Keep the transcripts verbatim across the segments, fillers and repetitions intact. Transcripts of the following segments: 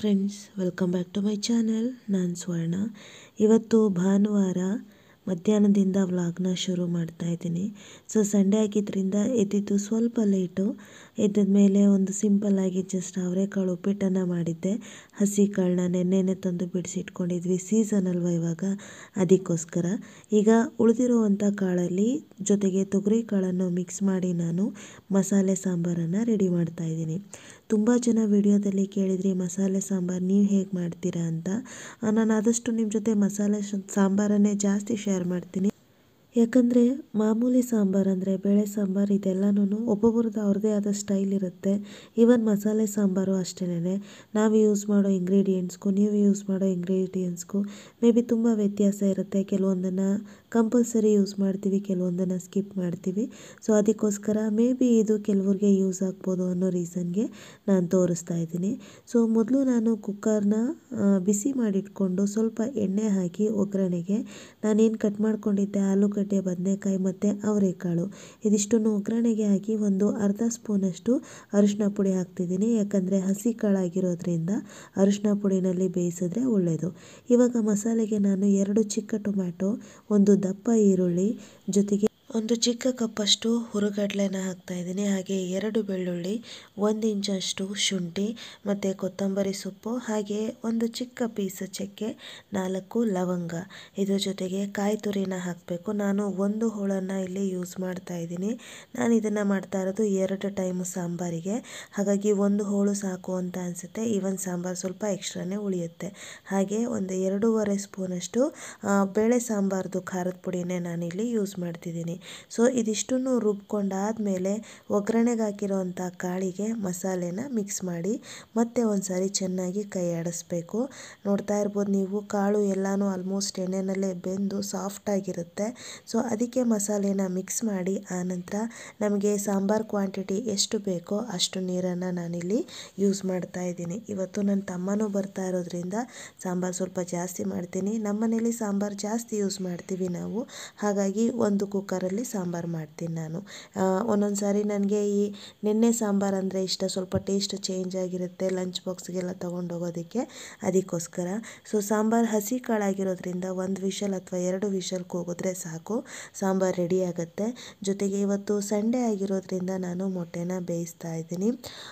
Friends, welcome back to my channel. ನಾನು ಸ್ವರ್ಣ. ಇವತ್ತು ಭಾನುವಾರ ಮಧ್ಯಾಹ್ನದಿಂದ ವ್ಲಾಗ್ನ ಶುರು ಮಾಡ್ತಾ ಇದ್ದೀನಿ. ಸೊ ಸಂಡೇ ಆಗಿದ್ದರಿಂದ ಎದ್ದಿದ್ದು ಸ್ವಲ್ಪ ಲೇಟು. ಎದ್ದ ಮೇಲೆ ಒಂದು ಸಿಂಪಲ್ಲಾಗಿ ಜಸ್ಟ್ ಅವರೆಕಾಳು ಉಪ್ಪಿಟ್ಟನ್ನು ಮಾಡಿದ್ದೆ. ಹಸಿ ಕಾಳನ್ನ ನೆನ್ನೆನೆ ತಂದು ಬಿಡಿಸಿಟ್ಕೊಂಡಿದ್ವಿ, ಸೀಸನ್ ಅಲ್ವಾ ಇವಾಗ, ಅದಕ್ಕೋಸ್ಕರ. ಈಗ ಉಳಿದಿರುವಂಥ ಕಾಳಲ್ಲಿ ಜೊತೆಗೆ ತೊಗರಿ ಕಾಳನ್ನು ಮಿಕ್ಸ್ ಮಾಡಿ ನಾನು ಮಸಾಲೆ ಸಾಂಬಾರನ್ನು ರೆಡಿ ಮಾಡ್ತಾ ಇದ್ದೀನಿ. ತುಂಬ ಜನ ವಿಡಿಯೋದಲ್ಲಿ ಕೇಳಿದ್ರಿ ಮಸಾಲೆ ಸಾಂಬಾರು ನೀವು ಹೇಗೆ ಮಾಡ್ತೀರಾ ಅಂತ. ನಾನು ಆದಷ್ಟು ನಿಮ್ಮ ಜೊತೆ ಮಸಾಲೆ ಸಾಂಬಾರನ್ನೇ ಜಾಸ್ತಿ ಶೇರ್ ಮಾಡ್ತೀನಿ. ಯಾಕಂದರೆ ಮಾಮೂಲಿ ಸಾಂಬಾರು ಅಂದರೆ ಬೇಳೆ ಸಾಂಬಾರು ಇದೆಲ್ಲನೂ ಒಬ್ಬೊಬ್ರದ್ದು ಅವ್ರದ್ದೇ ಆದ ಸ್ಟೈಲ್ ಇರುತ್ತೆ. ಈವನ್ ಮಸಾಲೆ ಸಾಂಬಾರು ಅಷ್ಟೇ, ನಾವು ಯೂಸ್ ಮಾಡೋ ಇಂಗ್ರೀಡಿಯೆಂಟ್ಸ್ಗೂ ನೀವು ಯೂಸ್ ಮಾಡೋ ಇಂಗ್ರೀಡಿಯೆಂಟ್ಸ್ಗೂ ಮೇ ಬಿ ತುಂಬ ವ್ಯತ್ಯಾಸ ಇರುತ್ತೆ. ಕೆಲವೊಂದನ್ನು ಕಂಪಲ್ಸರಿ ಯೂಸ್ ಮಾಡ್ತೀವಿ, ಕೆಲವೊಂದನ್ನು ಸ್ಕಿಪ್ ಮಾಡ್ತೀವಿ. ಸೊ ಅದಕ್ಕೋಸ್ಕರ ಮೇ ಬಿ ಇದು ಕೆಲವ್ರಿಗೆ ಯೂಸ್ ಆಗ್ಬೋದು ಅನ್ನೋ ರೀಸನ್ಗೆ ನಾನು ತೋರಿಸ್ತಾ ಇದ್ದೀನಿ. ಸೊ ಮೊದಲು ನಾನು ಕುಕ್ಕರ್ನ ಬಿಸಿ ಮಾಡಿಟ್ಕೊಂಡು ಸ್ವಲ್ಪ ಎಣ್ಣೆ ಹಾಕಿ ಒಗ್ಗರಣೆಗೆ ನಾನೇನು ಕಟ್ ಮಾಡ್ಕೊಂಡಿದ್ದೆ ಆಲೂಗಡ್ಡೆ, ಬದನೆಕಾಯಿ ಮತ್ತು ಅವರೆಕಾಳು ಇದಿಷ್ಟನ್ನು ಒಗ್ಗರಣೆಗೆ ಹಾಕಿ ಒಂದು ಅರ್ಧ ಸ್ಪೂನಷ್ಟು ಅರಿಶಿನ ಪುಡಿ ಹಾಕ್ತಿದ್ದೀನಿ. ಯಾಕಂದರೆ ಹಸಿ ಕಾಳಾಗಿರೋದ್ರಿಂದ ಅರಿಶಿನ ಪುಡಿನಲ್ಲಿ ಬೇಯಿಸಿದ್ರೆ ಒಳ್ಳೆಯದು. ಇವಾಗ ಮಸಾಲೆಗೆ ನಾನು ಎರಡು ಚಿಕ್ಕ ಟೊಮ್ಯಾಟೊ, ಒಂದು ದಪ್ಪ ಈರುಳ್ಳಿ, ಜೊತೆಗೆ ಒಂದು ಚಿಕ್ಕ ಕಪ್ಪಷ್ಟು ಹುರುಗಡ್ಲೆನ ಹಾಕ್ತಾಯಿದ್ದೀನಿ. ಹಾಗೆ ಎರಡು ಬೆಳ್ಳುಳ್ಳಿ, ಒಂದು ಇಂಚಷ್ಟು ಶುಂಠಿ ಮತ್ತು ಕೊತ್ತಂಬರಿ ಸೊಪ್ಪು, ಹಾಗೆ ಒಂದು ಚಿಕ್ಕ ಪೀಸ್ ಚಕ್ಕೆ, ನಾಲ್ಕು ಲವಂಗ, ಇದ್ರ ಜೊತೆಗೆ ಕಾಯಿ ತುರಿನ ಹಾಕಬೇಕು. ನಾನು ಒಂದು ಹೋಳನ್ನು ಇಲ್ಲಿ ಯೂಸ್ ಮಾಡ್ತಾ ಇದ್ದೀನಿ. ನಾನು ಇದನ್ನು ಮಾಡ್ತಾ ಇರೋದು ಎರಡು ಟೈಮ್ ಸಾಂಬಾರಿಗೆ, ಹಾಗಾಗಿ ಒಂದು ಹೋಳು ಸಾಕು ಅಂತ ಅನಿಸುತ್ತೆ. ಈವನ್ ಸಾಂಬಾರು ಸ್ವಲ್ಪ ಎಕ್ಸ್ಟ್ರಾನೇ ಉಳಿಯುತ್ತೆ. ಹಾಗೆ ಒಂದು ಎರಡೂವರೆ ಸ್ಪೂನಷ್ಟು ಬೇಳೆ ಸಾಂಬಾರ್ದು ಖಾರದ ಪುಡಿನೇ ನಾನಿಲ್ಲಿ ಯೂಸ್ ಮಾಡ್ತಿದ್ದೀನಿ. ಸೊ ಇದಿಷ್ಟನ್ನು ರುಬ್ಕೊಂಡಾದಮೇಲೆ ಒಗ್ಗರಣೆಗೆ ಹಾಕಿರೋವಂಥ ಕಾಳಿಗೆ ಮಸಾಲೆನ ಮಿಕ್ಸ್ ಮಾಡಿ ಮತ್ತೆ ಒಂದು ಸಾರಿ ಚೆನ್ನಾಗಿ ಕೈ ಆಡಿಸ್ಬೇಕು. ನೋಡ್ತಾ ಇರ್ಬೋದು ನೀವು, ಕಾಳು ಎಲ್ಲನೂ ಆಲ್ಮೋಸ್ಟ್ ಎಣ್ಣೆನಲ್ಲೇ ಬೆಂದು ಸಾಫ್ಟಾಗಿರುತ್ತೆ. ಸೊ ಅದಕ್ಕೆ ಮಸಾಲೆನ ಮಿಕ್ಸ್ ಮಾಡಿ ಆನಂತರ ನಮಗೆ ಸಾಂಬಾರು ಕ್ವಾಂಟಿಟಿ ಎಷ್ಟು ಬೇಕೋ ಅಷ್ಟು ನೀರನ್ನು ನಾನಿಲ್ಲಿ ಯೂಸ್ ಮಾಡ್ತಾ ಇದ್ದೀನಿ. ಇವತ್ತು ನನ್ನ ತಮ್ಮನೂ ಬರ್ತಾ ಇರೋದ್ರಿಂದ ಸಾಂಬಾರು ಸ್ವಲ್ಪ ಜಾಸ್ತಿ ಮಾಡ್ತೀನಿ. ನಮ್ಮನೇಲಿ ಸಾಂಬಾರು ಜಾಸ್ತಿ ಯೂಸ್ ಮಾಡ್ತೀವಿ ನಾವು, ಹಾಗಾಗಿ ಒಂದು ಕುಕ್ಕರಲ್ಲಿ ಸಾಂಬಾರು ಮಾಡ್ತೀನಿ ನಾನು. ಒಂದೊಂದು ಸಾರಿ ನನಗೆ ಈ ನೆನ್ನೆ ಸಾಂಬಾರು ಅಂದರೆ ಇಷ್ಟ, ಸ್ವಲ್ಪ ಟೇಸ್ಟ್ ಚೇಂಜ್ ಆಗಿರುತ್ತೆ ಲಂಚ್ ಬಾಕ್ಸ್ಗೆಲ್ಲ ತೊಗೊಂಡೋಗೋದಕ್ಕೆ, ಅದಕ್ಕೋಸ್ಕರ. ಸೊ ಸಾಂಬಾರು ಹಸಿ ಕಾಳಾಗಿರೋದ್ರಿಂದ ಒಂದು ವಿಷಲ್ ಅಥವಾ ಎರಡು ವಿಷಲ್ ಕೂಗಿದ್ರೆ ಸಾಕು, ಸಾಂಬಾರು ರೆಡಿ ಆಗುತ್ತೆ. ಜೊತೆಗೆ ಇವತ್ತು ಸಂಡೇ ಆಗಿರೋದ್ರಿಂದ ನಾನು ಮೊಟ್ಟೆನ ಬೇಯಿಸ್ತಾ ಇದ್ದೀನಿ.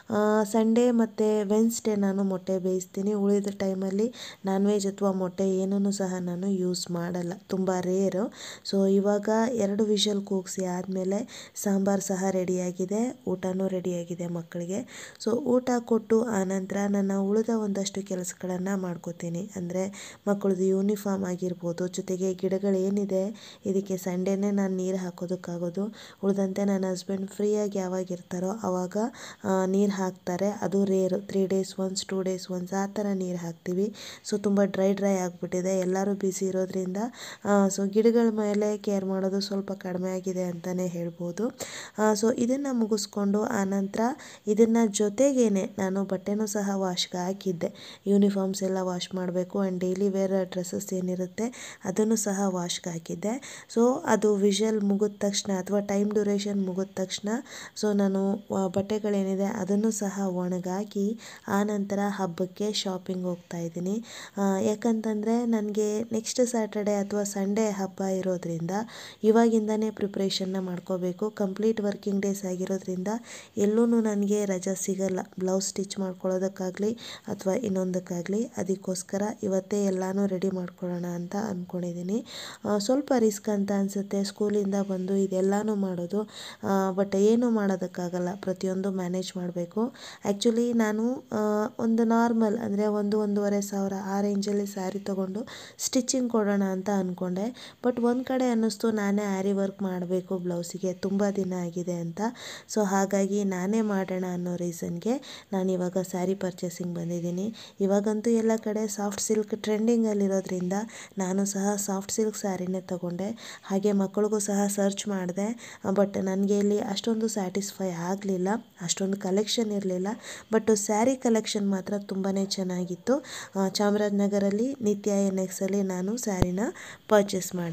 ಸಂಡೇ ಮತ್ತು ವೆನ್ಸ್ಡೇ ನಾನು ಮೊಟ್ಟೆ ಬೇಯಿಸ್ತೀನಿ. ಉಳಿದ ಟೈಮಲ್ಲಿ ನಾನ್ ವೆಜ್ ಅಥವಾ ಮೊಟ್ಟೆ ಏನೂ ಸಹ ನಾನು ಯೂಸ್ ಮಾಡಲ್ಲ, ತುಂಬ ರೇರು. ಸೊ ಇವಾಗ ಎರಡು ವಿಷಲ್ ಕೂಗಿಸಿ ಆದಮೇಲೆ ಸಾಂಬಾರು ಸಹ ರೆಡಿಯಾಗಿದೆ, ಊಟನೂ ರೆಡಿಯಾಗಿದೆ ಮಕ್ಕಳಿಗೆ. ಸೊ ಊಟ ಕೊಟ್ಟು ಆನಂತರ ನನ್ನ ಉಳಿದ ಒಂದಷ್ಟು ಕೆಲಸಗಳನ್ನು ಮಾಡ್ಕೋತೀನಿ. ಅಂದರೆ ಮಕ್ಕಳದು ಯೂನಿಫಾರ್ಮ್ ಆಗಿರ್ಬೋದು, ಜೊತೆಗೆ ಗಿಡಗಳೇನಿದೆ ಇದಕ್ಕೆ ಸಂಡೇನೇ ನಾನು ನೀರು ಹಾಕೋದಕ್ಕಾಗೋದು. ಉಳಿದಂತೆ ನನ್ನ ಹಸ್ಬೆಂಡ್ ಫ್ರೀಯಾಗಿ ಯಾವಾಗ ಇರ್ತಾರೋ ಆವಾಗ ನೀರು ಹಾಕ್ತಾರೆ. ಅದು rare, three days once two days once ಆ ಥರ ನೀರು ಹಾಕ್ತೀವಿ. ಸೊ ತುಂಬ ಡ್ರೈ ಡ್ರೈ ಆಗಿಬಿಟ್ಟಿದೆ, ಎಲ್ಲರೂ ಬ್ಯುಸಿ ಇರೋದ್ರಿಂದ ಸೊ ಗಿಡಗಳ ಮೇಲೆ ಕೇರ್ ಮಾಡೋದು ಸ್ವಲ್ಪ ಕಡಿಮೆ ಆಗಿದೆ ಅಂತಲೇ ಹೇಳ್ಬೋದು. ಸೊ ಇದನ್ನು ಮುಗಿಸ್ಕೊಂಡು ಆನಂತರ ಇದನ್ನು ಜೊತೆಗೇನೆ ನಾನು ಬಟ್ಟೆನೂ ಸಹ ವಾಶ್ಗೆ ಹಾಕಿದ್ದೆ. ಯೂನಿಫಾರ್ಮ್ಸ್ ಎಲ್ಲ ವಾಶ್ ಮಾಡಬೇಕು ಆ್ಯಂಡ್ ಡೈಲಿ ವೇರ್ ಡ್ರೆಸ್ಸಸ್ ಏನಿರುತ್ತೆ ಅದನ್ನು ಸಹ ವಾಶ್ಗೆ ಹಾಕಿದ್ದೆ. ಸೊ ಅದು ವಿಷಲ್ ಮುಗಿದ ತಕ್ಷಣ ಅಥವಾ ಟೈಮ್ ಡ್ಯೂರೇಷನ್ ಮುಗಿದ ತಕ್ಷಣ ಸೊ ನಾನು ಬಟ್ಟೆಗಳೇನಿದೆ ಅದನ್ನು ಸಹ ಒಣಗಾಕಿ ಆನಂತರ ಹಬ್ಬಕ್ಕೆ ಶಾಪಿಂಗ್ ಹೋಗ್ತಾ ಇದ್ದೀನಿ. ಯಾಕಂತಂದರೆ ನನಗೆ ನೆಕ್ಸ್ಟ್ ಸ್ಯಾಟರ್ಡೆ ಅಥವಾ ಸಂಡೇ ಹಬ್ಬ ಇರೋದ್ರಿಂದ ಇವಾಗಿಂದನೇ ಪ್ರಿಪ್ರೇಷನ್ನ ಮಾಡ್ಕೋಬೇಕು. ಕಂಪ್ಲೀಟ್ ವರ್ಕಿಂಗ್ ಡೇಸ್ ಆಗಿರೋದ್ರಿಂದ ಎಲ್ಲೂ ನನಗೆ ರಜಾ ಸಿಗಲ್ಲ, ಬ್ಲೌಸ್ ಸ್ಟಿಚ್ ಮಾಡ್ಕೊಳ್ಳೋದಕ್ಕಾಗಲಿ ಅಥವಾ ಇನ್ನೊಂದಕ್ಕಾಗಲಿ. ಅದಕ್ಕೋಸ್ಕರ ಇವತ್ತೇ ಎಲ್ಲನೂ ರೆಡಿ ಮಾಡ್ಕೊಳ್ಳೋಣ ಅಂತ ಅಂದ್ಕೊಂಡಿದ್ದೀನಿ. ಸ್ವಲ್ಪ ರಿಸ್ಕ್ ಅಂತ ಅನಿಸುತ್ತೆ ಸ್ಕೂಲಿಂದ ಬಂದು ಇದೆಲ್ಲನೂ ಮಾಡೋದು, ಬಟ್ ಏನೂ ಮಾಡೋದಕ್ಕಾಗಲ್ಲ, ಪ್ರತಿಯೊಂದು ಮ್ಯಾನೇಜ್ ಮಾಡಬೇಕು. ಆ್ಯಕ್ಚುಲಿ ನಾನು ಒಂದು ನಾರ್ಮಲ್ ಅಂದರೆ ಒಂದು ಒಂದೂವರೆ ಸಾವಿರ ಆ ರೇಂಜಲ್ಲಿ ಸ್ಯಾರಿ ತೊಗೊಂಡು ಸ್ಟಿಚಿಂಗ್ ಕೊಡೋಣ ಅಂತ ಅಂದ್ಕೊಂಡೆ. ಬಟ್ ಒಂದು ಕಡೆ ಅನ್ನಿಸ್ತು ನಾನೇ ಆ್ಯರಿ ವರ್ಕ್ ಮಾಡಬೇಕು ಬ್ಲೌಸಿಗೆ, ತುಂಬ ದಿನ ಆಗಿದೆ ಅಂತ. ಸೊ ಹಾಗಾಗಿ ನಾನೇ ಮಾಡೋಣ ಅನ್ನೋ ರೀಸನ್ಗೆ ನಾನು ಇವಾಗ ಸ್ಯಾರಿ ಪರ್ಚೇಸಿಂಗ್ ಬಂದಿದ್ದೀನಿ. ಇವಾಗಂತೂ ಎಲ್ಲ ಕಡೆ ಸಾಫ್ಟ್ ಸಿಲ್ಕ್ ಟ್ರೆಂಡಿಂಗಲ್ಲಿರೋದ್ರಿಂದ ನಾನು ಸಹ ಸಾಫ್ಟ್ ಸಿಲ್ಕ್ ಸ್ಯಾರಿನೇ ತೊಗೊಂಡೆ. ಹಾಗೆ ಮಕ್ಕಳಿಗೂ ಸಹ ಸರ್ಚ್ ಮಾಡಿದೆ, ಬಟ್ ನನಗೆ ಇಲ್ಲಿ ಅಷ್ಟೊಂದು ಸ್ಯಾಟಿಸ್ಫೈ ಆಗಲಿಲ್ಲ, ಅಷ್ಟೊಂದು ಕಲೆಕ್ಷನ್ ಇರಲಿಲ್ಲ. ಬಟ್ ಸ್ಯಾರಿ ಕಲೆಕ್ಷನ್ ಮಾತ್ರ ತುಂಬಾ ಚೆನ್ನಾಗಿತ್ತು. ಚಾಮರಾಜನಗರಲ್ಲಿ ನಿತ್ಯ ಎನ್ ಎಕ್ಸಲ್ಲಿ ನಾನು ಸ್ಯಾರಿನ ಪರ್ಚೇಸ್ ಮಾಡಿದ್ದೆ.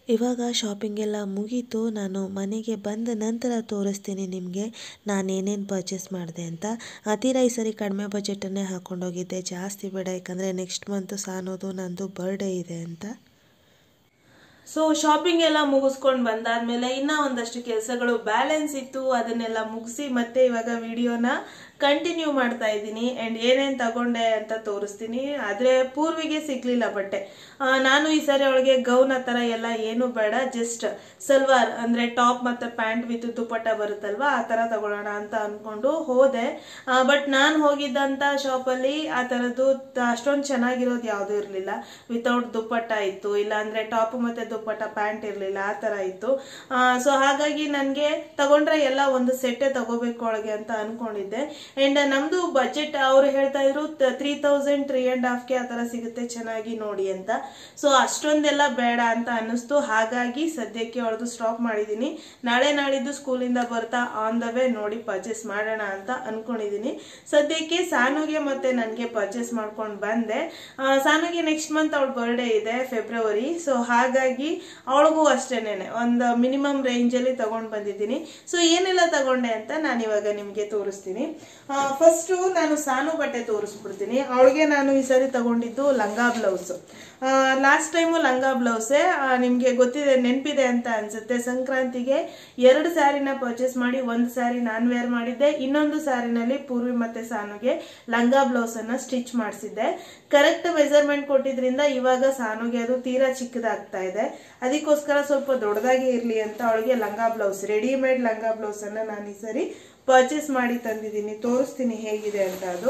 ಇವಾಗ ಶಾಪಿಂಗ್ ಎಲ್ಲ ಮುಗೀತು. ನಾನು ಮನೆಗೆ ಬಂದ ನಂತರ ತೋರಿಸ್ತೀನಿ ನಿಮಗೆ ನಾನು ಏನೇನು ಪರ್ಚೇಸ್ ಮಾಡಿದೆ ಅಂತ. ತೀರಾ ಈ ಸರಿ ಕಡಿಮೆ ಬಜೆಟನ್ನೇ ಹಾಕ್ಕೊಂಡೋಗಿದ್ದೆ, ಜಾಸ್ತಿ ಬೇಡ, ಯಾಕಂದರೆ ನೆಕ್ಸ್ಟ್ ಮಂತು ಸಾನೋದು ನಂದು ಬರ್ಡೇ ಇದೆ ಅಂತ. ಸೊ ಶಾಪಿಂಗ್ ಎಲ್ಲ ಮುಗಿಸ್ಕೊಂಡು ಬಂದಾದ್ಮೇಲೆ ಇನ್ನೂ ಒಂದಷ್ಟು ಕೆಲಸಗಳು ಬ್ಯಾಲೆನ್ಸ್ ಇತ್ತು, ಅದನ್ನೆಲ್ಲ ಮುಗಿಸಿ ಮತ್ತೆ ಇವಾಗ ವಿಡಿಯೋನ ಕಂಟಿನ್ಯೂ ಮಾಡ್ತಾ ಇದ್ದೀನಿ. ಆ್ಯಂಡ್ ಏನೇನು ತಗೊಂಡೆ ಅಂತ ತೋರಿಸ್ತೀನಿ. ಆದರೆ ಪೂರ್ವಿಗೆ ಸಿಗ್ಲಿಲ್ಲ ಬಟ್ಟೆ. ನಾನು ಈ ಸಾರಿ ಅವಳಿಗೆ ಗೌನ್ ಆ ಥರ ಎಲ್ಲ ಏನೂ ಬೇಡ, ಜಸ್ಟ್ ಸಲ್ವಾರ್ ಅಂದರೆ ಟಾಪ್ ಮತ್ತು ಪ್ಯಾಂಟ್ ವಿತ್ ದುಪ್ಪಟ್ಟ ಬರುತ್ತಲ್ವ ಆ ಥರ ತಗೊಳ್ಳೋಣ ಅಂತ ಅಂದ್ಕೊಂಡು ಹೋದೆ. ಬಟ್ ನಾನು ಹೋಗಿದ್ದಂಥ ಶಾಪಲ್ಲಿ ಆ ಥರದ್ದು ಅಷ್ಟೊಂದು ಚೆನ್ನಾಗಿರೋದು ಯಾವುದೂ ಇರಲಿಲ್ಲ. ವಿತೌಟ್ ದುಪ್ಪಟ್ಟ ಇತ್ತು, ಇಲ್ಲ ಅಂದರೆ ಟಾಪ್ ಮತ್ತು ದುಪ್ಪಟ್ಟ ಪ್ಯಾಂಟ್ ಇರಲಿಲ್ಲ, ಆ ಥರ ಇತ್ತು. ಸೊ ಹಾಗಾಗಿ ನನಗೆ ತಗೊಂಡ್ರೆ ಎಲ್ಲ ಒಂದು ಸೆಟ್ಟೇ ತಗೋಬೇಕು ಅವಳಿಗೆ ಅಂತ ಅಂದ್ಕೊಂಡಿದ್ದೆ. ಆ್ಯಂಡ್ ನಮ್ಮದು ಬಜೆಟ್ ಅವರು ಹೇಳ್ತಾ ಇದ್ರು ತ್ರೀ ತೌಸಂಡ್ ತ್ರೀ ಆ್ಯಂಡ್ ಹಾಫ್ಗೆ ಆ ಥರ ಸಿಗುತ್ತೆ, ಚೆನ್ನಾಗಿ ನೋಡಿ ಅಂತ. ಸೊ ಅಷ್ಟೊಂದೆಲ್ಲ ಬೇಡ ಅಂತ ಅನ್ನಿಸ್ತು. ಹಾಗಾಗಿ ಸದ್ಯಕ್ಕೆ ಅವಳದು ಸ್ಟಾಪ್ ಮಾಡಿದ್ದೀನಿ. ನಾಳೆ ನಾಳಿದ್ದು ಸ್ಕೂಲಿಂದ ಬರ್ತಾ ಆನ್ ದ ವೇ ನೋಡಿ ಪರ್ಚೇಸ್ ಮಾಡೋಣ ಅಂತ ಅನ್ಕೊಂಡಿದ್ದೀನಿ. ಸದ್ಯಕ್ಕೆ ಸಾನುಗೆ ಮತ್ತೆ ನನಗೆ ಪರ್ಚೇಸ್ ಮಾಡ್ಕೊಂಡು ಬಂದೆ. ಸಾನುಗೆ ನೆಕ್ಸ್ಟ್ ಮಂತ್ ಅವಳ ಬರ್ಡೇ ಇದೆ, ಫೆಬ್ರವರಿ. ಸೊ ಹಾಗಾಗಿ ಅವಳಿಗೂ ಅಷ್ಟೇನೆ ಒಂದು ಮಿನಿಮಮ್ ರೇಂಜಲ್ಲಿ ತಗೊಂಡು ಬಂದಿದ್ದೀನಿ. ಸೊ ಏನೆಲ್ಲ ತಗೊಂಡೆ ಅಂತ ನಾನು ಇವಾಗ ನಿಮಗೆ ತೋರಿಸ್ತೀನಿ. ಫಸ್ಟು ನಾನು ಸಾನು ಬಟ್ಟೆ ತೋರಿಸ್ಬಿಡ್ತೀನಿ. ಅವಳಿಗೆ ನಾನು ಈ ಸಾರಿ ತಗೊಂಡಿದ್ದು ಲಂಗ ಬ್ಲೌಸ್. ಲಾಸ್ಟ್ ಟೈಮು ಲಂಗ ಬ್ಲೌಸೇ ನಿಮಗೆ ಗೊತ್ತಿದೆ, ನೆನಪಿದೆ ಅಂತ ಅನ್ಸುತ್ತೆ. ಸಂಕ್ರಾಂತಿಗೆ ಎರಡು ಸ್ಯಾರಿನ ಪರ್ಚೇಸ್ ಮಾಡಿ ಒಂದು ಸ್ಯಾರಿ ನಾನು ವೇರ್ ಮಾಡಿದ್ದೆ, ಇನ್ನೊಂದು ಸ್ಯಾರಿನಲ್ಲಿ ಪೂರ್ವಿ ಮತ್ತೆ ಸಾನುಗೆ ಲಂಗ ಬ್ಲೌಸ್ ಅನ್ನ ಸ್ಟಿಚ್ ಮಾಡಿಸಿದ್ದೆ. ಕರೆಕ್ಟ್ ಮೆಜರ್ಮೆಂಟ್ ಕೊಟ್ಟಿದ್ರಿಂದ ಇವಾಗ ಸಾನುಗೆ ಅದು ತೀರಾ ಚಿಕ್ಕದಾಗ್ತಾ ಇದೆ. ಅದಕ್ಕೋಸ್ಕರ ಸ್ವಲ್ಪ ದೊಡ್ಡದಾಗಿ ಇರಲಿ ಅಂತ ಅವಳಿಗೆ ಲಂಗ ಬ್ಲೌಸ್, ರೆಡಿಮೇಡ್ ಲಂಗ ಬ್ಲೌಸ್ ಅನ್ನ ನಾನು ಈ ಸರಿ ಪರ್ಚೇಸ್ ಮಾಡಿ ತಂದಿದ್ದೀನಿ. ತೋರಿಸ್ತೀನಿ ಹೇಗಿದೆ ಅಂತ ಅದು.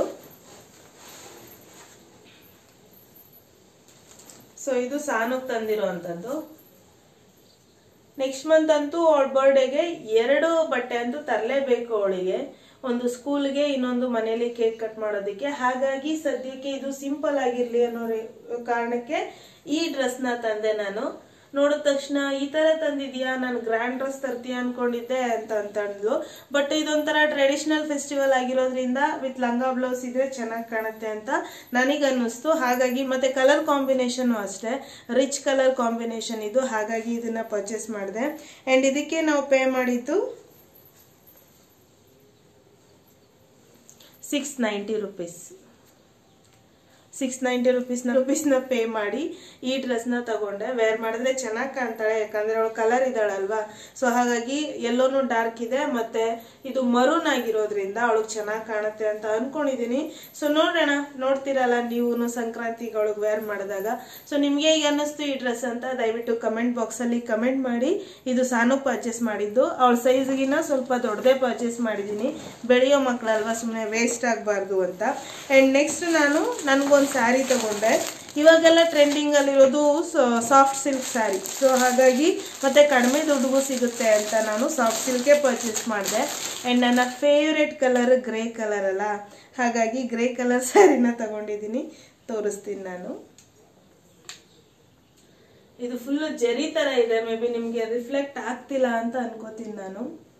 ಸೊ ಇದು ಸಾನುಗ್ ತಂದಿರೋ ಅಂತದ್ದು. ನೆಕ್ಸ್ಟ್ ಮಂತ್ ಅಂತೂ ಅವಳ ಬರ್ಡೇಗೆ ಎರಡು ಬಟ್ಟೆ ಅಂತೂ ತರಲೇಬೇಕು ಅವಳಿಗೆ, ಒಂದು ಸ್ಕೂಲ್ಗೆ, ಇನ್ನೊಂದು ಮನೇಲಿ ಕೇಕ್ ಕಟ್ ಮಾಡೋದಕ್ಕೆ. ಹಾಗಾಗಿ ಸದ್ಯಕ್ಕೆ ಇದು ಸಿಂಪಲ್ ಆಗಿರ್ಲಿ ಅನ್ನೋ ಕಾರಣಕ್ಕೆ ಈ ಡ್ರೆಸ್ ನ ತಂದೆ. ನಾನು ನೋಡಿದ ತಕ್ಷಣ ಈ ತರ ತಂದಿದ್ಯಾ, ನಾನು ಗ್ರ್ಯಾಂಡ್ ಡ್ರೆಸ್ ತರ್ತೀಯ ಅನ್ಕೊಂಡಿದ್ದೆ ಅಂತ ಅಂತಂದ್ಲು. ಬಟ್ ಇದೊಂಥರ ಟ್ರೆಡಿಷನಲ್ ಫೆಸ್ಟಿವಲ್ ಆಗಿರೋದ್ರಿಂದ ವಿತ್ ಲಂಗ ಬ್ಲೌಸ್ ಇದ್ರೆ ಚೆನ್ನಾಗಿ ಕಾಣುತ್ತೆ ಅಂತ ನನಗೆ ಅನ್ನಿಸ್ತು. ಹಾಗಾಗಿ ಮತ್ತೆ ಕಲರ್ ಕಾಂಬಿನೇಷನ್ ಅಷ್ಟೇ, ರಿಚ್ ಕಲರ್ ಕಾಂಬಿನೇಷನ್ ಇದು. ಹಾಗಾಗಿ ಇದನ್ನ ಪರ್ಚೇಸ್ ಮಾಡಿದೆ. ಅಂಡ್ ಇದಕ್ಕೆ ನಾವು ಪೇ ಮಾಡಿದ್ದು six ninety rupees six ninety ರುಪೀಸ್ನ ರುಪೀಸ್ನ ಪೇ ಮಾಡಿ ಈ ಡ್ರೆಸ್ನ ತಗೊಂಡೆ. ವೇರ್ ಮಾಡಿದ್ರೆ ಚೆನ್ನಾಗಿ ಕಾಣ್ತಾಳೆ, ಯಾಕಂದ್ರೆ ಅವಳು ಕಲರ್ ಇದ್ದಾಳಲ್ವಾ. ಸೊ ಹಾಗಾಗಿ ಎಲ್ಲೋನು ಡಾರ್ಕ್ ಇದೆ, ಮತ್ತೆ ಇದು ಮರೂನ್ ಆಗಿರೋದ್ರಿಂದ ಅವಳಿಗೆ ಚೆನ್ನಾಗಿ ಕಾಣುತ್ತೆ ಅಂತ ಅನ್ಕೊಂಡಿದೀನಿ. ಸೊ ನೋಡೋಣ, ನೋಡ್ತಿರಲ್ಲ ನೀವು ಸಂಕ್ರಾಂತಿಗೆ ಅವಳಿಗೆ ವೇರ್ ಮಾಡಿದಾಗ. ಸೊ ನಿಮ್ಗೆ ಹೇಗೆ ಅನ್ನಿಸ್ತು ಈ ಡ್ರೆಸ್ ಅಂತ ದಯವಿಟ್ಟು ಕಮೆಂಟ್ ಬಾಕ್ಸ್ ಅಲ್ಲಿ ಕಮೆಂಟ್ ಮಾಡಿ. ಇದು ಸಾನು ಪರ್ಚೇಸ್ ಮಾಡಿದ್ದು, ಅವಳ ಸೈಜ್ಗಿನ ಸ್ವಲ್ಪ ದೊಡ್ಡದೇ ಪರ್ಚೇಸ್ ಮಾಡಿದೀನಿ, ಬೆಳೆಯೋ ಮಕ್ಕಳಲ್ವಾ, ಸುಮ್ಮನೆ ವೇಸ್ಟ್ ಆಗಬಾರ್ದು ಅಂತ. ಅಂಡ್ ನೆಕ್ಸ್ಟ್ ನಾನು ನನ್ಗೊಂದು ಸ್ಯಾರಿ ತಗೊಂಡೆ. ಇವಾಗೆಲ್ಲ ಟ್ರೆಂಡಿಂಗ್ ಅಲ್ಲಿರೋದು ಸಾಫ್ಟ್ ಸಿಲ್ಕ್ ಸ್ಯಾರಿ. ಸೊ ಹಾಗಾಗಿ ಮತ್ತೆ ಕಡಿಮೆ ದುಡ್ಡಿಗೂ ಸಿಗುತ್ತೆ ಅಂತ ನಾನು ಸಾಫ್ಟ್ ಸಿಲ್ಕೆ ಪರ್ಚೇಸ್ ಮಾಡಿದೆ. ಅಂಡ್ ನನ್ನ ಫೇವ್ರೆಟ್ ಕಲರ್ ಗ್ರೇ ಕಲರ್ ಅಲ್ಲ, ಹಾಗಾಗಿ ಗ್ರೇ ಕಲರ್ ಸ್ಯಾರಿನ ತಗೊಂಡಿದ್ದೀನಿ. ತೋರಿಸ್ತೀನಿ ನಾನು. ಇದು ಫುಲ್ ಜರಿ ತರ ಇದೆ, ಮೇ ಬಿ ನಿಮ್ಗೆ ರಿಫ್ಲೆಕ್ಟ್ ಆಗ್ತಿಲ್ಲ ಅಂತ ಅನ್ಕೋತೀನಿ ನಾನು.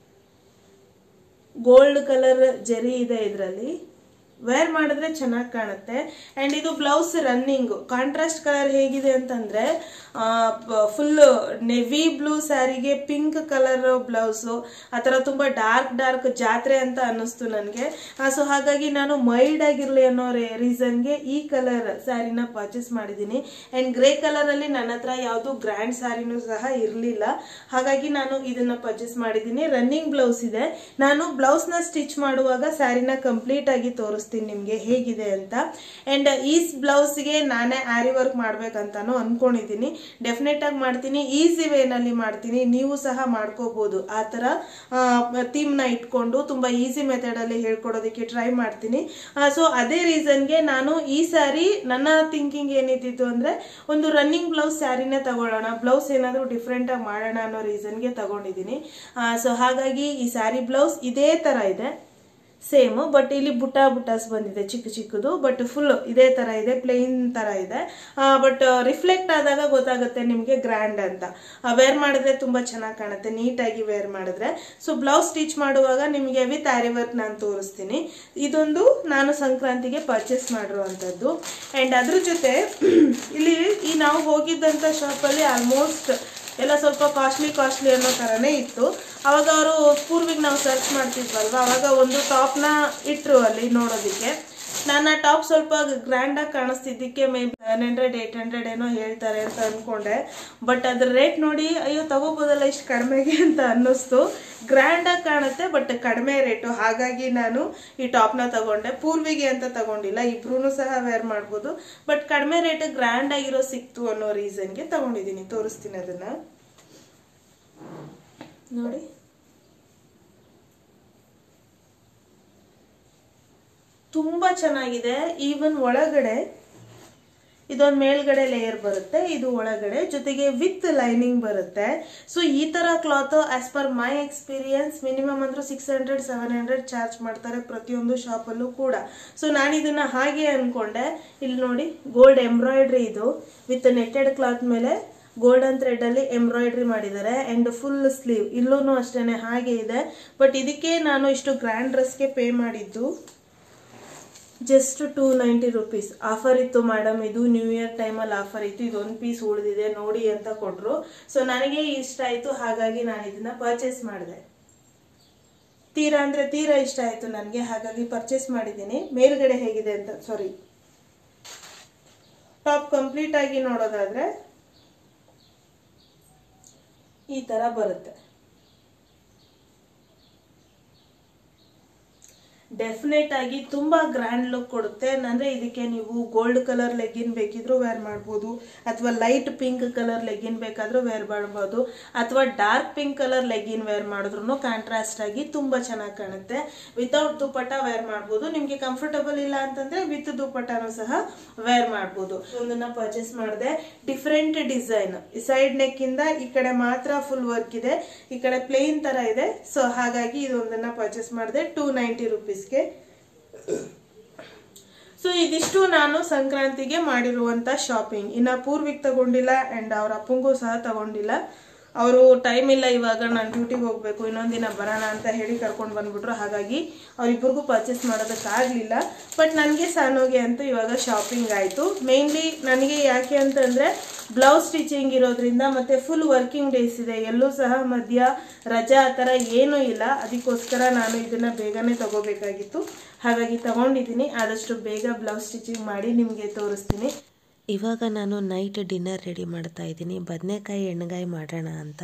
ಗೋಲ್ಡ್ ಕಲರ್ ಜರಿ ಇದೆ ಇದರಲ್ಲಿ. ವೇರ್ ಮಾಡಿದ್ರೆ ಚೆನ್ನಾಗಿ ಕಾಣುತ್ತೆ. ಅಂಡ್ ಇದು ಬ್ಲೌಸ್ ರನ್ನಿಂಗ್ ಕಾಂಟ್ರಾಸ್ಟ್ ಕಲರ್ ಹೇಗಿದೆ ಅಂತಂದ್ರೆ ಫುಲ್ ನೆವಿ ಬ್ಲೂ ಸ್ಯಾರಿಗೆ ಪಿಂಕ್ ಕಲರ್ ಬ್ಲೌಸು, ಆ ಥರ ತುಂಬಾ ಡಾರ್ಕ್ ಡಾರ್ಕ್ ಜಾತ್ರೆ ಅಂತ ಅನ್ನಿಸ್ತು ನನಗೆ. ಸೊ ಹಾಗಾಗಿ ನಾನು ಮೈಲ್ಡ್ ಆಗಿರ್ಲಿ ಅನ್ನೋ ರೀಸನ್ಗೆ ಈ ಕಲರ್ ಸ್ಯಾರಿನ ಪರ್ಚೇಸ್ ಮಾಡಿದ್ದೀನಿ. ಅಂಡ್ ಗ್ರೇ ಕಲರ್ ಅಲ್ಲಿ ನನ್ನ ಹತ್ರ ಯಾವುದು ಗ್ರ್ಯಾಂಡ್ ಸ್ಯಾರಿನೂ ಸಹ ಇರಲಿಲ್ಲ, ಹಾಗಾಗಿ ನಾನು ಇದನ್ನ ಪರ್ಚೇಸ್ ಮಾಡಿದ್ದೀನಿ. ರನ್ನಿಂಗ್ ಬ್ಲೌಸ್ ಇದೆ. ನಾನು ಬ್ಲೌಸ್ ನ ಸ್ಟಿಚ್ ಮಾಡುವಾಗ ಸ್ಯಾರಿನ ಕಂಪ್ಲೀಟ್ ಆಗಿ ತೋರಿಸ್ತೀನಿ ನಿಮ್ಗೆ ಹೇಗಿದೆ ಅಂತ. ಅಂಡ್ ಈ ಬ್ಲೌಸ್ಗೆ ನಾನೇ ಆರಿ ವರ್ಕ್ ಮಾಡ್ಬೇಕಂತಾನು ಅನ್ಕೊಂಡಿದ್ದೀನಿ. ಡೆಫಿನೆಟ್ ಆಗಿ ಮಾಡ್ತೀನಿ, ಈಸಿ ವೇನಲ್ಲಿ ಮಾಡ್ತೀನಿ, ನೀವು ಸಹ ಮಾಡ್ಕೋಬಹುದು. ಆ ತರ ಥೀಮ್ ನ ಇಟ್ಕೊಂಡು ತುಂಬಾ ಈಸಿ ಮೆಥಡ್ ಅಲ್ಲಿ ಹೇಳ್ಕೊಡೋದಕ್ಕೆ ಟ್ರೈ ಮಾಡ್ತೀನಿ. ಸೊ ಅದೇ ರೀಸನ್ಗೆ ನಾನು ಈ ಸ್ಯಾರಿ ನನ್ನ ಥಿಂಕಿಂಗ್ ಏನಿತ್ತು ಅಂದ್ರೆ ಒಂದು ರನ್ನಿಂಗ್ ಬ್ಲೌಸ್ ಸ್ಯಾರಿನೇ ತಗೊಳ್ಳೋಣ, ಬ್ಲೌಸ್ ಏನಾದ್ರು ಡಿಫ್ರೆಂಟ್ ಆಗಿ ಮಾಡೋಣ ಅನ್ನೋ ರೀಸನ್ಗೆ ತಗೊಂಡಿದ್ದೀನಿ. ಸೊ ಹಾಗಾಗಿ ಈ ಸ್ಯಾರಿ ಬ್ಲೌಸ್ ಇದೇ ತರ ಇದೆ, ಸೇಮ್. ಬಟ್ ಇಲ್ಲಿ ಬುಟ್ಟ ಬುಟ್ಟಾಸ್ ಬಂದಿದೆ ಚಿಕ್ಕ ಚಿಕ್ಕದು, ಬಟ್ ಫುಲ್ ಇದೇ ತರ ಇದೆ, ಪ್ಲೇನ್ ತರ ಇದೆ. ಬಟ್ ರಿಫ್ಲೆಕ್ಟ್ ಆದಾಗ ಗೊತ್ತಾಗುತ್ತೆ ನಿಮ್ಗೆ ಗ್ರ್ಯಾಂಡ್ ಅಂತ. ವೇರ್ ಮಾಡಿದ್ರೆ ತುಂಬಾ ಚೆನ್ನಾಗಿ ಕಾಣುತ್ತೆ, ನೀಟಾಗಿ ವೇರ್ ಮಾಡಿದ್ರೆ. ಸೊ ಬ್ಲೌಸ್ ಸ್ಟಿಚ್ ಮಾಡುವಾಗ ನಿಮಗೆ ವಿತ್ ಆರಿ ವರ್ಕ್ ನಾನು ತೋರಿಸ್ತೀನಿ. ಇದೊಂದು ನಾನು ಸಂಕ್ರಾಂತಿಗೆ ಪರ್ಚೇಸ್ ಮಾಡಿರುವಂತದ್ದು. ಅಂಡ್ ಅದ್ರ ಜೊತೆ ಇಲ್ಲಿ ಈ ನಾವು ಹೋಗಿದ್ದಂತ ಶಾಪ್ ಅಲ್ಲಿ ಆಲ್ಮೋಸ್ಟ್ ಎಲ್ಲ ಸ್ವಲ್ಪ ಕಾಸ್ಟ್ಲಿ ಕಾಸ್ಟ್ಲಿ ಅನ್ನೋ ಥರನೇ ಇತ್ತು. ಅವಾಗ ಅವರು ಪೂರ್ವಿಗೆ ನಾವು ಸರ್ಚ್ ಮಾಡ್ತಿದ್ವಲ್ವ, ಅವಾಗ ಒಂದು ಟಾಪ್ನ ಇಟ್ಟರು ಅಲ್ಲಿ ನೋಡೋದಕ್ಕೆ. ನಾನು ಆ ಟಾಪ್ ಸ್ವಲ್ಪ ಗ್ರ್ಯಾಂಡಾಗಿ ಕಾಣಿಸ್ತಿದ್ದಕ್ಕೆ maybe seven hundred eight hundred ಏನೋ ಹೇಳ್ತಾರೆ ಅಂತ ಅಂದ್ಕೊಂಡೆ. ಬಟ್ ಅದ್ರ ರೇಟ್ ನೋಡಿ ಅಯ್ಯೋ ತಗೋಬೋದಲ್ಲ ಇಷ್ಟು ಕಡಿಮೆಗೆ ಅಂತ ಅನ್ನಿಸ್ತು. ಗ್ರ್ಯಾಂಡಾಗಿ ಕಾಣುತ್ತೆ ಬಟ್ ಕಡಿಮೆ ರೇಟು, ಹಾಗಾಗಿ ನಾನು ಈ ಟಾಪ್ನ ತಗೊಂಡೆ. ಪೂರ್ವಿಗೆ ಅಂತ ತಗೊಂಡಿಲ್ಲ, ಇಬ್ರು ಸಹ ವೇರ್ ಮಾಡ್ಬೋದು. ಬಟ್ ಕಡಿಮೆ ರೇಟ್ ಗ್ರ್ಯಾಂಡ್ ಆಗಿರೋ ಸಿಕ್ತು ಅನ್ನೋ ರೀಸನ್ಗೆ ತಗೊಂಡಿದ್ದೀನಿ. ತೋರಿಸ್ತೀನಿ ಅದನ್ನ ನೋಡಿ. ತುಂಬಾ ಚೆನ್ನಾಗಿದೆ. ಈವನ್ ಒಳಗಡೆ ಇದೊಂದು ಮೇಲ್ಗಡೆ ಲೇಯರ್ ಬರುತ್ತೆ, ಇದು ಒಳಗಡೆ, ಜೊತೆಗೆ ವಿತ್ ಲೈನಿಂಗ್ ಬರುತ್ತೆ. ಸೊ ಈ ತರ cloth as per my experience minimum ಅಂದ್ರೂ six hundred seven hundred charge ಮಾಡ್ತಾರೆ ಪ್ರತಿಯೊಂದು ಶಾಪಲ್ಲೂ ಕೂಡ. ಸೊ ನಾನು ಇದನ್ನ ಹಾಗೆ ಅನ್ಕೊಂಡೆ. ಇಲ್ಲಿ ನೋಡಿ ಗೋಲ್ಡ್ ಎಂಬ್ರಾಯ್ಡ್ರಿ, ಇದು ವಿತ್ ನೆಟ್ಟೆಡ್ ಕ್ಲಾತ್ ಮೇಲೆ ಗೋಲ್ಡನ್ ಥ್ರೆಡ್ ಅಲ್ಲಿ ಎಂಬ್ರಾಯ್ಡ್ರಿ ಮಾಡಿದ್ದಾರೆ. ಅಂಡ್ ಫುಲ್ ಸ್ಲೀವ್ ಇಲ್ಲೂ ಅಷ್ಟೇನೆ ಹಾಗೆ ಇದೆ. ಬಟ್ ಇದಕ್ಕೆ ನಾನು ಇಷ್ಟು ಗ್ರ್ಯಾಂಡ್ ಡ್ರೆಸ್ಗೆ ಪೇ ಮಾಡಿದ್ದು just two ninety rupees. Offer ಇತ್ತು ಮೇಡಮ್, ಇದು ನ್ಯೂ ಇಯರ್ ಟೈಮಲ್ಲಿ ಆಫರ್ ಇತ್ತು, ಇದೊಂದು ಪೀಸ್ ಉಳಿದಿದೆ ನೋಡಿ ಅಂತ ಕೊಟ್ರು. ಸೊ ನನಗೆ ಇಷ್ಟ ಆಯ್ತು, ಹಾಗಾಗಿ ನಾನು ಇದನ್ನ ಪರ್ಚೇಸ್ ಮಾಡಿದೆ. ತೀರಾ ಅಂದ್ರೆ ತೀರಾ ಇಷ್ಟ ಆಯ್ತು ನನಗೆ, ಹಾಗಾಗಿ ಪರ್ಚೇಸ್ ಮಾಡಿದ್ದೀನಿ. ಮೇಲ್ಗಡೆ ಹೇಗಿದೆ ಅಂತ, ಸಾರಿ ಟಾಪ್ ಕಂಪ್ಲೀಟ್ ಆಗಿ ನೋಡೋದಾದ್ರೆ ಈ ತರ ಬರುತ್ತೆ. ಡೆಫಿನೆಟ್ ಆಗಿ ತುಂಬಾ ಗ್ರ್ಯಾಂಡ್ ಲುಕ್ ಕೊಡುತ್ತೆ. ಅಂದ್ರೆ ಇದಕ್ಕೆ ನೀವು ಗೋಲ್ಡ್ ಕಲರ್ ಲೆಗ್ಗಿನ್ ಬೇಕಿದ್ರು ವೇರ್ ಮಾಡ್ಬೋದು, ಅಥವಾ ಲೈಟ್ ಪಿಂಕ್ ಕಲರ್ ಲೆಗ್ಗಿನ್ ಬೇಕಾದ್ರೂ ವೇರ್ ಮಾಡ್ಬೋದು, ಅಥವಾ dark pink colour legging wear ಮಾಡಿದ್ರು ಕಾಂಟ್ರಾಸ್ಟ್ ಆಗಿ ತುಂಬಾ ಚೆನ್ನಾಗಿ ಕಾಣುತ್ತೆ. ವಿತೌಟ್ ದುಪ್ಪಟ್ಟ ವೇರ್ ಮಾಡ್ಬೋದು. ನಿಮ್ಗೆ ಕಂಫರ್ಟಬಲ್ ಇಲ್ಲ ಅಂತಂದ್ರೆ ವಿತ್ ದುಪ್ಪಟ್ಟನೂ ಸಹ ವೇರ್ ಮಾಡ್ಬೋದು. ಒಂದನ್ನ ಪರ್ಚೇಸ್ ಮಾಡಿದೆ. ಡಿಫ್ರೆಂಟ್ ಡಿಸೈನ್, ಸೈಡ್ ನೆಕ್ ಇಂದ ಈ ಕಡೆ ಮಾತ್ರ ಫುಲ್ ವರ್ಕ್ ಇದೆ, ಈ ಕಡೆ ಪ್ಲೇನ್ ತರ ಇದೆ. ಸೊ ಹಾಗಾಗಿ ಇದೊಂದನ್ನ ಪರ್ಚೇಸ್ ಮಾಡಿದೆ ಟೂ ನೈಂಟಿ ರುಪೀಸ್. ಸೊ ಇದಿಷ್ಟು ನಾನು ಸಂಕ್ರಾಂತಿಗೆ ಮಾಡಿರುವಂತ ಶಾಪಿಂಗ್. ಇನ್ನ ಪೂರ್ವಿಕ್ ತಗೊಂಡಿಲ್ಲ ಅಂಡ್ ಅವ್ರ ಅಪ್ಪಂಗೂ ಸಹ ತಗೊಂಡಿಲ್ಲ. ಅವರು ಟೈಮ್ ಇಲ್ಲ ಇವಾಗ, ನಾನು ಡ್ಯೂಟಿಗೆ ಹೋಗ್ಬೇಕು, ಇನ್ನೊಂದಿನ ಬರೋಣ ಅಂತ ಹೇಳಿ ಕರ್ಕೊಂಡು ಬಂದ್ಬಿಟ್ರು. ಹಾಗಾಗಿ ಅವ್ರಿಬ್ಬರಿಗೂ ಪರ್ಚೇಸ್ ಮಾಡೋದಕ್ಕಾಗಲಿಲ್ಲ. ಬಟ್ ನನಗೆ ಸಾನೋಗೆ ಅಂತೂ ಇವಾಗ ಶಾಪಿಂಗ್ ಆಯಿತು. ಮೇನ್ಲಿ ನನಗೆ ಯಾಕೆ ಅಂತಂದರೆ ಬ್ಲೌಸ್ ಸ್ಟಿಚಿಂಗ್ ಇರೋದ್ರಿಂದ ಮತ್ತು ಫುಲ್ ವರ್ಕಿಂಗ್ ಡೇಸ್ ಇದೆ, ಎಲ್ಲೂ ಸಹ ಮಧ್ಯ ರಜಾ ಆ ಥರ ಏನೂ ಇಲ್ಲ. ಅದಕ್ಕೋಸ್ಕರ ನಾನು ಇದನ್ನು ಬೇಗನೆ ತಗೋಬೇಕಾಗಿತ್ತು, ಹಾಗಾಗಿ ತಗೊಂಡಿದ್ದೀನಿ. ಆದಷ್ಟು ಬೇಗ ಬ್ಲೌಸ್ ಸ್ಟಿಚಿಂಗ್ ಮಾಡಿ ನಿಮಗೆ ತೋರಿಸ್ತೀನಿ. ಇವಾಗ ನಾನು ನೈಟ್ ಡಿನ್ನರ್ ರೆಡಿ ಮಾಡ್ತಾ ಇದ್ದೀನಿ. ಬದನೆಕಾಯಿ ಎಣ್ಣೆಗಾಯಿ ಮಾಡೋಣ ಅಂತ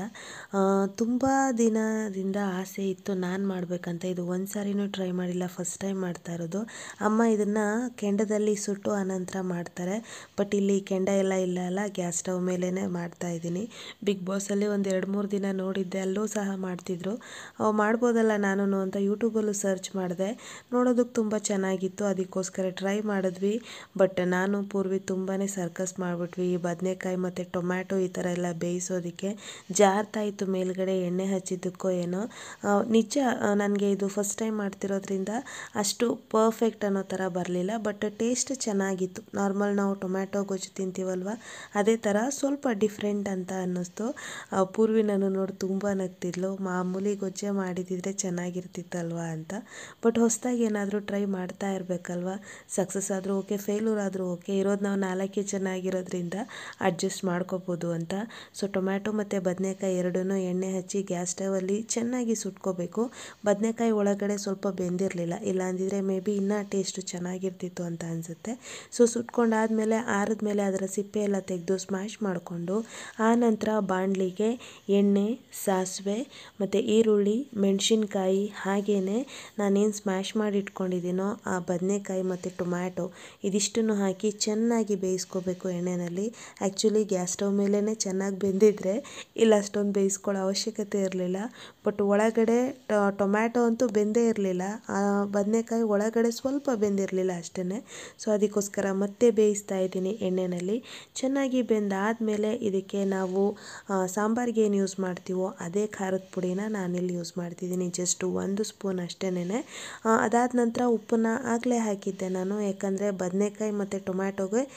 ತುಂಬ ದಿನದಿಂದ ಆಸೆ ಇತ್ತು ನಾನು ಮಾಡಬೇಕಂತ. ಇದು ಒಂದು ಸಾರಿನೂ ಟ್ರೈ ಮಾಡಿಲ್ಲ, ಫಸ್ಟ್ ಟೈಮ್ ಮಾಡ್ತಾ ಇರೋದು. ಅಮ್ಮ ಇದನ್ನು ಕೆಂಡದಲ್ಲಿ ಸುಟ್ಟು ಆನಂತರ ಮಾಡ್ತಾರೆ. ಬಟ್ ಇಲ್ಲಿ ಕೆಂಡ ಎಲ್ಲ ಇಲ್ಲ ಅಲ್ಲ, ಗ್ಯಾಸ್ ಸ್ಟವ್ ಮೇಲೇ ಮಾಡ್ತಾ ಇದ್ದೀನಿ. ಬಿಗ್ ಬಾಸಲ್ಲಿ ಒಂದು ಎರಡು ಮೂರು ದಿನ ನೋಡಿದ್ದೆ, ಅಲ್ಲೂ ಸಹ ಮಾಡ್ತಿದ್ರು. ಮಾಡ್ಬೋದಲ್ಲ ನಾನು ಅಂತ ಯೂಟ್ಯೂಬಲ್ಲೂ ಸರ್ಚ್ ಮಾಡಿದೆ. ನೋಡೋದಕ್ಕೆ ತುಂಬ ಚೆನ್ನಾಗಿತ್ತು, ಅದಕ್ಕೋಸ್ಕರ ಟ್ರೈ ಮಾಡಿದ್ವಿ. ಬಟ್ ನಾನು ಪೂರ್ವಿ ತುಂಬಾ ಸರ್ಕಸ್ ಮಾಡಿಬಿಟ್ವಿ. ಈ ಬದನೆಕಾಯಿ ಮತ್ತು ಟೊಮ್ಯಾಟೊ ಈ ಥರ ಎಲ್ಲ ಬೇಯಿಸೋದಕ್ಕೆ ಜಾರ್ತಾ ಇತ್ತು ಮೇಲ್ಗಡೆ, ಎಣ್ಣೆ ಹಚ್ಚಿದ್ದಕ್ಕೋ ಏನೋ. ನಿಜ ನನಗೆ ಇದು ಫಸ್ಟ್ ಟೈಮ್ ಮಾಡ್ತಿರೋದ್ರಿಂದ ಅಷ್ಟು ಪರ್ಫೆಕ್ಟ್ ಅನ್ನೋ ಥರ ಬರಲಿಲ್ಲ. ಬಟ್ ಟೇಸ್ಟ್ ಚೆನ್ನಾಗಿತ್ತು. ನಾರ್ಮಲ್ ನಾವು ಟೊಮ್ಯಾಟೊ ಗೊಜ್ಜು ತಿಂತೀವಲ್ವ ಅದೇ ಥರ, ಸ್ವಲ್ಪ ಡಿಫ್ರೆಂಟ್ ಅಂತ ಅನ್ನಿಸ್ತು. ಪೂರ್ವಿ ನಾನು ನೋಡಿ ತುಂಬ ನಗ್ತಿದ್ಲು, ಮಾಮೂಲಿ ಗೊಜ್ಜೆ ಮಾಡಿದಿದ್ರೆ ಚೆನ್ನಾಗಿರ್ತಿತ್ತಲ್ವ ಅಂತ. ಬಟ್ ಹೊಸದಾಗಿ ಏನಾದರೂ ಟ್ರೈ ಮಾಡ್ತಾ ಇರಬೇಕಲ್ವ. ಸಕ್ಸಸ್ ಆದರೂ ಓಕೆ, ಫೇಲ್ಯೂರ್ ಆದರೂ ಓಕೆ, ಇರೋದು ನಾವು ನಾಲ್ಕೇ ಚೆನ್ನಾಗಿರೋದ್ರಿಂದ ಅಡ್ಜಸ್ಟ್ ಮಾಡ್ಕೋಬೋದು ಅಂತ. ಸೊ ಟೊಮ್ಯಾಟೊ ಮತ್ತು ಬದನೆಕಾಯಿ ಎರಡನ್ನೂ ಎಣ್ಣೆ ಹಚ್ಚಿ ಗ್ಯಾಸ್ ಸ್ಟವಲ್ಲಿ ಚೆನ್ನಾಗಿ ಸುಟ್ಕೋಬೇಕು. ಬದನೆಕಾಯಿ ಒಳಗಡೆ ಸ್ವಲ್ಪ ಬೆಂದಿರಲಿಲ್ಲ, ಇಲ್ಲ ಅಂದಿದ್ರೆ ಮೇ ಬಿ ಇನ್ನೂ ಟೇಸ್ಟು ಚೆನ್ನಾಗಿರ್ತಿತ್ತು ಅಂತ ಅನಿಸುತ್ತೆ. ಸೊ ಸುಟ್ಕೊಂಡಾದಮೇಲೆ ಆರಿದ್ಮೇಲೆ ಅದರ ಸಿಪ್ಪೆ ಎಲ್ಲ ತೆಗೆದು ಸ್ಮ್ಯಾಶ್ ಮಾಡಿಕೊಂಡು, ಆ ನಂತರ ಬಾಣಲಿಗೆ ಎಣ್ಣೆ, ಸಾಸಿವೆ ಮತ್ತು ಈರುಳ್ಳಿ, ಮೆಣಸಿನ್ಕಾಯಿ, ಹಾಗೆಯೇ ನಾನೇನು ಸ್ಮ್ಯಾಶ್ ಮಾಡಿ ಇಟ್ಕೊಂಡಿದ್ದೀನೋ ಆ ಬದನೆಕಾಯಿ ಮತ್ತು ಟೊಮ್ಯಾಟೊ ಇದಿಷ್ಟನ್ನು ಹಾಕಿ ಚೆನ್ನಾಗಿ ಬೇಯಿಸ್ಕೋಬೇಕು ಎಣ್ಣೆಯಲ್ಲಿ. ಆ್ಯಕ್ಚುಲಿ ಗ್ಯಾಸ್ ಸ್ಟವ್ ಮೇಲೇ ಚೆನ್ನಾಗಿ ಬೆಂದಿದ್ರೆ ಇಲ್ಲ ಅಷ್ಟೊಂದು ಬೇಯಿಸ್ಕೊಳ್ಳೋ ಅವಶ್ಯಕತೆ ಇರಲಿಲ್ಲ. ಬಟ್ ಒಳಗಡೆ ಟೊಮ್ಯಾಟೊ ಅಂತೂ ಬೆಂದೇ ಇರಲಿಲ್ಲ, ಆ ಬದನೆಕಾಯಿ ಒಳಗಡೆ ಸ್ವಲ್ಪ ಬೆಂದಿರಲಿಲ್ಲ ಅಷ್ಟೇ. ಸೊ ಅದಕ್ಕೋಸ್ಕರ ಮತ್ತೆ ಬೇಯಿಸ್ತಾ ಇದ್ದೀನಿ ಎಣ್ಣೆಯಲ್ಲಿ. ಚೆನ್ನಾಗಿ ಬೆಂದಾದಮೇಲೆ ಇದಕ್ಕೆ ನಾವು ಸಾಂಬಾರಿಗೆ ಏನು ಯೂಸ್ ಮಾಡ್ತೀವೋ ಅದೇ ಖಾರದ ಪುಡಿನ ನಾನಿಲ್ಲಿ ಯೂಸ್ ಮಾಡ್ತಿದ್ದೀನಿ, ಜಸ್ಟ್ ಒಂದು ಸ್ಪೂನ್ ಅಷ್ಟೇನೆ. ಅದಾದ ನಂತರ ಉಪ್ಪನ್ನ ಆಗಲೇ ಹಾಕಿದ್ದೆ ನಾನು, ಯಾಕಂದರೆ ಬದನೆಕಾಯಿ ಮತ್ತು ಟೊಮ್ಯಾಟೊಗೆ ಚೆನ್ನಾಗಿ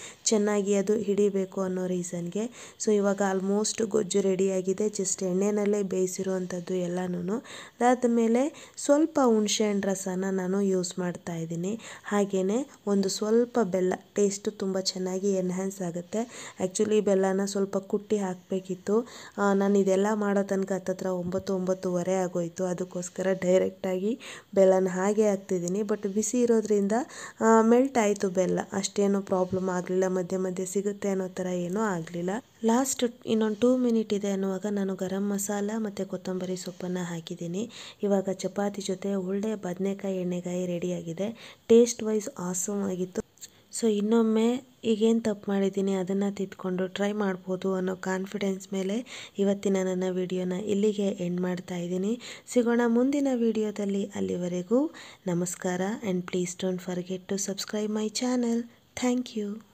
ಚೆನ್ನಾಗಿ ಅದು ಹಿಡಿಬೇಕು ಅನ್ನೋ ರೀಸನ್ಗೆ. ಸೊ ಇವಾಗ ಆಲ್ಮೋಸ್ಟ್ ಗೊಜ್ಜು ರೆಡಿಯಾಗಿದೆ. ಜಸ್ಟ್ ಎಣ್ಣೆನಲ್ಲೇ ಬೇಯಿಸಿರುವಂಥದ್ದು ಎಲ್ಲನೂ. ಅದಾದಮೇಲೆ ಸ್ವಲ್ಪ ಹುಣಸೆಹಣ್ಣು ರಸನ ನಾನು ಯೂಸ್ ಮಾಡ್ತಾ ಇದ್ದೀನಿ. ಹಾಗೆಯೇ ಒಂದು ಸ್ವಲ್ಪ ಬೆಲ್ಲ, ಟೇಸ್ಟು ತುಂಬ ಚೆನ್ನಾಗಿ ಎನ್ಹ್ಯಾನ್ಸ್ ಆಗುತ್ತೆ. ಆ್ಯಕ್ಚುಲಿ ಬೆಲ್ಲನ ಸ್ವಲ್ಪ ಕುಟ್ಟಿ ಹಾಕಬೇಕಿತ್ತು. ನಾನು ಇದೆಲ್ಲ ಮಾಡೋ ತನಕ ಹತ್ತತ್ರ ಒಂಬತ್ತು ಒಂಬತ್ತುವರೆ ಆಗೋಯಿತು. ಅದಕ್ಕೋಸ್ಕರ ಡೈರೆಕ್ಟಾಗಿ ಬೆಲ್ಲನ ಹಾಗೆ ಹಾಕ್ತಿದ್ದೀನಿ. ಬಟ್ ಬಿಸಿ ಇರೋದ್ರಿಂದ ಮೆಲ್ಟ್ ಆಯಿತು ಬೆಲ್ಲ, ಅಷ್ಟೇನೂ ಪ್ರಾಬ್ಲಮ್ ಆಗಲಿಲ್ಲ. ಮಧ್ಯೆ ಮಧ್ಯೆ ಸಿಗುತ್ತೆ ಅನ್ನೋ ಥರ ಏನೂ ಆಗಲಿಲ್ಲ. ಲಾಸ್ಟ್ ಇನ್ನೊಂದು ಟೂ ಮಿನಿಟ್ ಇದೆ ಅನ್ನುವಾಗ ನಾನು ಗರಂ ಮಸಾಲ ಮತ್ತು ಕೊತ್ತಂಬರಿ ಸೊಪ್ಪನ್ನು ಹಾಕಿದ್ದೀನಿ. ಇವಾಗ ಚಪಾತಿ ಜೊತೆ ಉಳ್ಳೆ ಬದನೆಕಾಯಿ ಎಣ್ಣೆಗಾಯಿ ರೆಡಿಯಾಗಿದೆ. ಟೇಸ್ಟ್ ವೈಸ್ ಆಸಮ್ ಆಗಿತ್ತು. ಸೊ ಇನ್ನೊಮ್ಮೆ ಈಗೇನು ತಪ್ಪು ಮಾಡಿದ್ದೀನಿ ಅದನ್ನು ತಿದ್ಕೊಂಡು ಟ್ರೈ ಮಾಡ್ಬೋದು ಅನ್ನೋ ಕಾನ್ಫಿಡೆನ್ಸ್ ಮೇಲೆ ಇವತ್ತಿನ ನನ್ನ ವಿಡಿಯೋನ ಇಲ್ಲಿಗೆ ಎಂಡ್ ಮಾಡ್ತಾ ಇದ್ದೀನಿ. ಸಿಗೋಣ ಮುಂದಿನ ವಿಡಿಯೋದಲ್ಲಿ. ಅಲ್ಲಿವರೆಗೂ ನಮಸ್ಕಾರ. And please don't forget to subscribe my channel. Thank you.